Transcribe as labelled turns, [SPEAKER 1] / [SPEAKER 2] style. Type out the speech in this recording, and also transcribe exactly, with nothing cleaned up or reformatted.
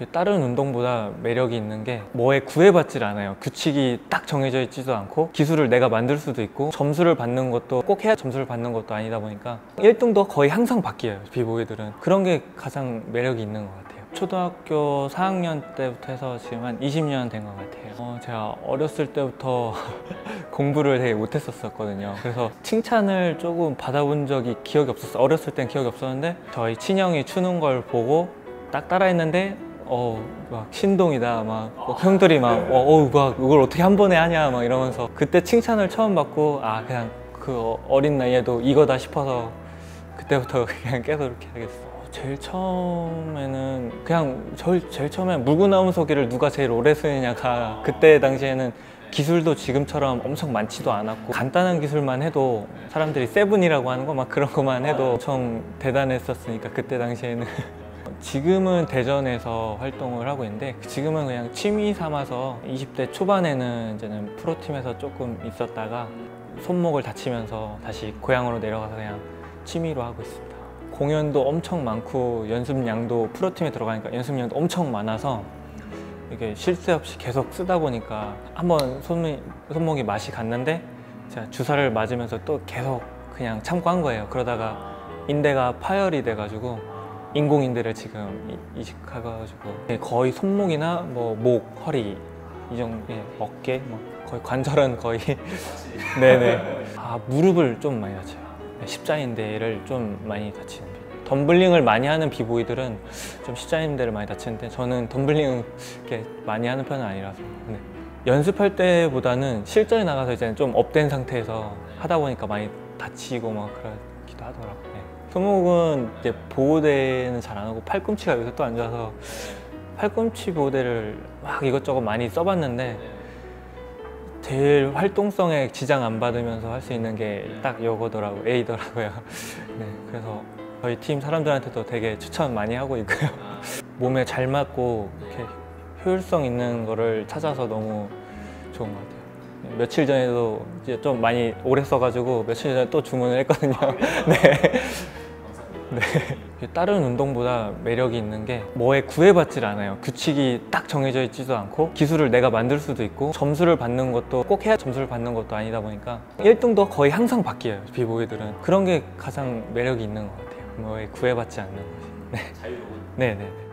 [SPEAKER 1] 다른 운동보다 매력이 있는 게 뭐에 구애받질 않아요. 규칙이 딱 정해져 있지도 않고 기술을 내가 만들 수도 있고 점수를 받는 것도 꼭 해야 점수를 받는 것도 아니다 보니까 일 등도 거의 항상 바뀌어요. 비보이들은 그런 게 가장 매력이 있는 것 같아요. 초등학교 사 학년 때부터 해서 지금 한 이십 년 된 것 같아요. 어, 제가 어렸을 때부터 공부를 되게 못했었거든요. 그래서 칭찬을 조금 받아본 적이 기억이 없었어요. 어렸을 땐 기억이 없었는데 저희 친형이 추는 걸 보고 딱 따라했는데 어, 막 신동이다. 막 형들이 막 어, 어, 막 이걸 어떻게 한 번에 하냐 막 이러면서 그때 칭찬을 처음 받고 아 그냥 그 어린 나이에도 이거다 싶어서 그때부터 그냥 계속 이렇게 하겠어요. 제일 처음에는 그냥 저, 제일 처음에 물구나무 서기를 누가 제일 오래 쓰느냐가 그때 당시에는 기술도 지금처럼 엄청 많지도 않았고 간단한 기술만 해도 사람들이 세븐이라고 하는 거 막 그런 것만 해도 엄청 대단했었으니까 그때 당시에는 지금은 대전에서 활동을 하고 있는데 지금은 그냥 취미 삼아서 이십 대 초반에는 이제는 프로팀에서 조금 있었다가 손목을 다치면서 다시 고향으로 내려가서 그냥 취미로 하고 있습니다. 공연도 엄청 많고 연습량도 프로팀에 들어가니까 연습량도 엄청 많아서 이게 쉴 새 없이 계속 쓰다 보니까 한번 손이, 손목이 맛이 갔는데 제가 주사를 맞으면서 또 계속 그냥 참고 한 거예요. 그러다가 인대가 파열이 돼가지고 인공인대를 지금 이식해가지고 거의 손목이나 뭐 목, 허리 이 정도, 예, 어깨, 뭐 거의 관절은 거의 네네. 아 무릎을 좀 많이 다쳐요. 십자인대를 좀 많이 다치는 편이에요. 덤블링을 많이 하는 비보이들은 좀 십자인대를 많이 다치는데 저는 덤블링을 이렇게 많이 하는 편은 아니라서 네. 연습할 때보다는 실전에 나가서 이제 좀 업된 상태에서 하다 보니까 많이 다치고 막 그러기도 하더라고요. 네. 손목은 이제 보호대는 잘 안 하고 팔꿈치가 요새 또 안 좋아서 팔꿈치 보호대를 막 이것저것 많이 써봤는데 제일 활동성에 지장 안 받으면서 할 수 있는 게 딱 이거더라고요. A더라고요. 네, 그래서 저희 팀 사람들한테도 되게 추천 많이 하고 있고요. 몸에 잘 맞고 이렇게 효율성 있는 거를 찾아서 너무 좋은 것 같아요. 며칠 전에도 이제 좀 많이 오래 써가지고 며칠 전에 또 주문을 했거든요. 네. 네. 다른 운동보다 매력이 있는 게 뭐에 구애받질 않아요. 규칙이 딱 정해져 있지도 않고 기술을 내가 만들 수도 있고 점수를 받는 것도 꼭 해야 점수를 받는 것도 아니다 보니까 일 등도 거의 항상 바뀌어요. 비보이들은 그런 게 가장 매력이 있는 것 같아요. 뭐에 구애받지 않는 거지. 네. 자유로운? 네네.